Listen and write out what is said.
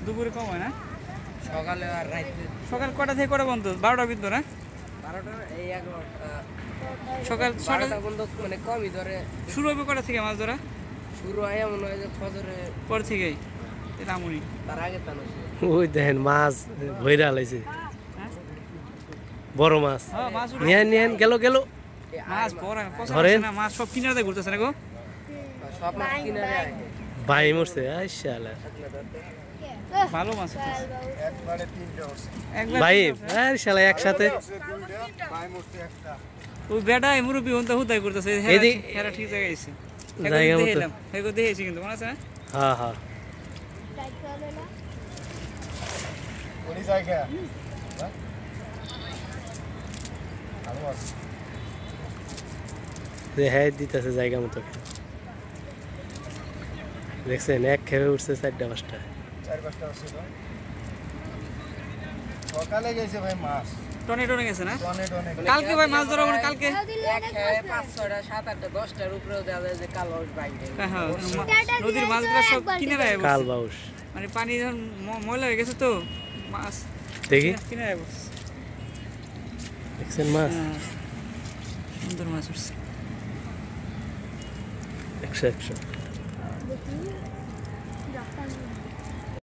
দুপুরে কম হয় না? সকালে আর রাতে। সকাল কটা থেকে কটা পর্যন্ত? 12টার ভিতর না? 12টা এই 11টা। সকাল 12টা পর্যন্ত মানে কমই ধরে। শুরু হবে কটা থেকে মাছ ধরা? শুরু হয় মনে হয় যে ফজরের পর থেকেই রামুনি তার আগে তা না। ওই দেখেন মাছ ভইরা লাইছে, বড় মাছ। হ্যাঁ মাছ নিয়েন নিয়েন, গেল গেল। মাছ বড় পচা ধরেন। না, মাছ সব কিনারে ঘুরতেছে না গো। সব মাছ কিনারে আয়। ভাই মরছে আইশালা ভালো মাছ উঠেছে। একবারে 3টা হচ্ছে। একবার ভাই, তিনটা। আর শালা একসাথে। দুইটা ভাই মরছে একটা। ওই বেটা এই মুরব্বি হন্তা হুদাই করতেছে। এদিকে- হেরা ঠিক জায়গায় এসে জায়গা মতো। দেখলাম হেগো দেখেছি কিন্তু মনে আছে না? হ্যাঁ হ্যাঁ, কোন জায়গা? হ্যাঁ? ভালো আছে। যে হ্যাঁ দিতেছে জায়গা মতো। দেখছেন এক খেয়ে উঠছে 4টা 5টা। 4-5টা হচ্ছে তো। সকালে গেছে ভাই মাছ। টনে টনে গেছে না? টনে টনে। কালকে ভাই মাছ ধরা মানে কালকে। এক খেয়ে 5 6টা 7 8টা 10টার উপরেও দেখা যায় যে কালো বাইরে। হ্যাঁ, নদীর মাছগুলো সব কিনারে আয় কাল বসছে। বাউস মানে পানি যখন ময়লা হয়ে গেছে তো মাছ দেখি, কিনারে বসছে। দেখছেন মাছ হ্যাঁ, সুন্দর মাছ উঠছে। 100 100।